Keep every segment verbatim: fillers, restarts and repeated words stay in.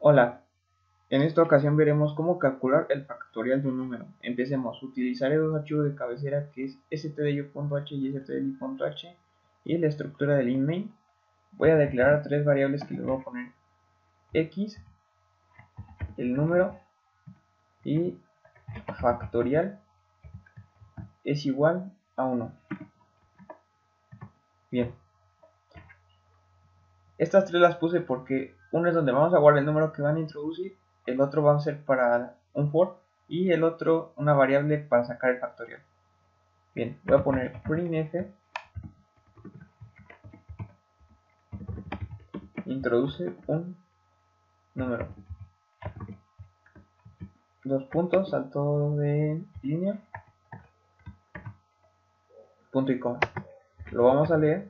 Hola, en esta ocasión veremos cómo calcular el factorial de un número. Empecemos. Utilizaré dos archivos de cabecera que es stdio.h y stdli.h y la estructura del inmain. Voy a declarar tres variables que les voy a poner x, el número y factorial es igual a uno. Bien. Estas tres las puse porque uno es donde vamos a guardar el número que van a introducir, el otro va a ser para un for y el otro una variable para sacar el factorial. Bien, voy a poner printf introduce un número, dos puntos, salto de línea, punto y coma. Lo vamos a leer,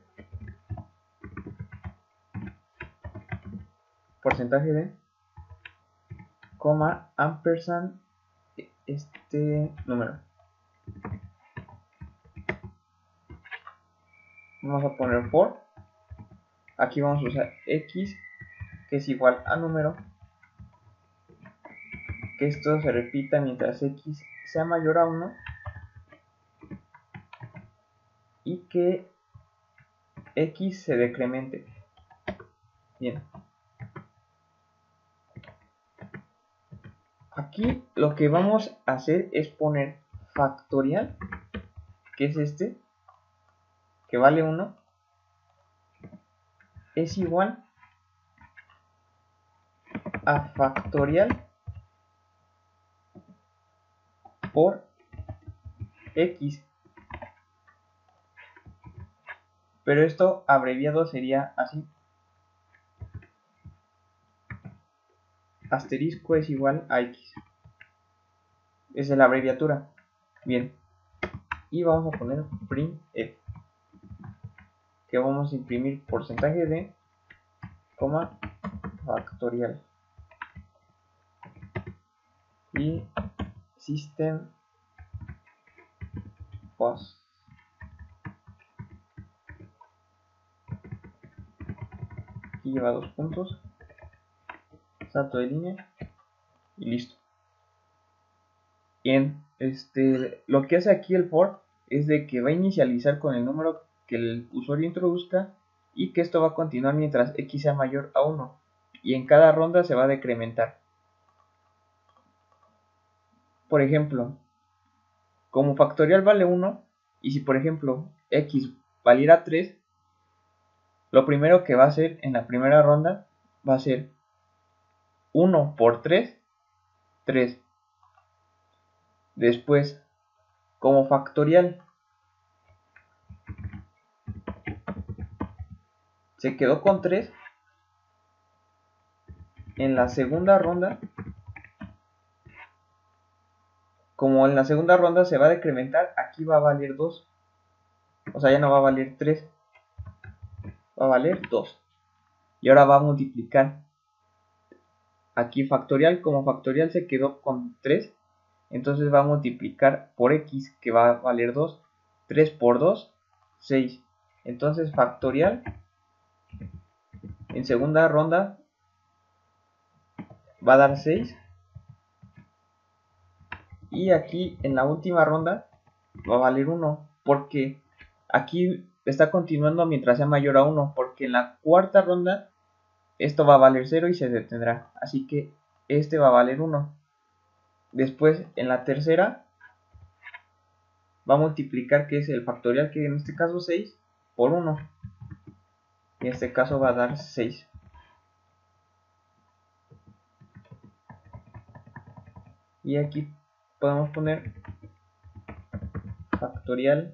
porcentaje de, coma, ampersand, este número. Vamos a poner for, aquí vamos a usar x, que es igual a número, que esto se repita mientras x sea mayor a uno y que x se decremente. Bien, aquí lo que vamos a hacer es poner factorial, que es este, que vale uno, es igual a factorial por x, pero esto abreviado sería así: asterisco es igual a x, esa es la abreviatura. Bien, y vamos a poner printf, que vamos a imprimir porcentaje de, coma, factorial y system post. Aquí lleva dos puntos, salto de línea y listo. Bien, este, lo que hace aquí el for es de que va a inicializar con el número que el usuario introduzca y que esto va a continuar mientras x sea mayor a uno, y en cada ronda se va a decrementar. Por ejemplo, como factorial vale uno, y si por ejemplo x valiera tres, lo primero que va a hacer en la primera ronda va a ser uno por tres, tres. Después, como factorial se quedó con tres, en la segunda ronda, como en la segunda ronda se va a decrementar, aquí va a valer dos. O sea, ya no va a valer tres, va a valer dos. Y ahora va a multiplicar. Aquí factorial, como factorial se quedó con tres, entonces va a multiplicar por x, que va a valer dos. tres por dos, seis. Entonces factorial en segunda ronda va a dar seis. Y aquí en la última ronda va a valer uno, porque aquí está continuando mientras sea mayor a uno, porque en la cuarta ronda esto va a valer cero y se detendrá, así que este va a valer uno. Después en la tercera va a multiplicar, que es el factorial, que en este caso seis, por uno, en este caso va a dar seis. Y aquí podemos poner factorial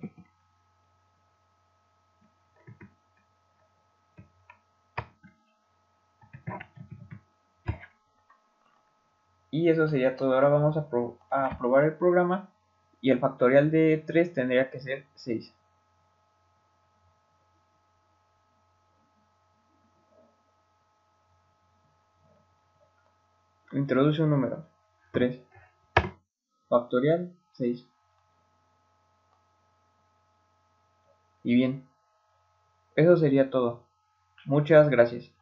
y eso sería todo. Ahora vamos a, pro a probar el programa y el factorial de tres tendría que ser seis. Introduce un número, tres, factorial seis. Y bien, eso sería todo. Muchas gracias.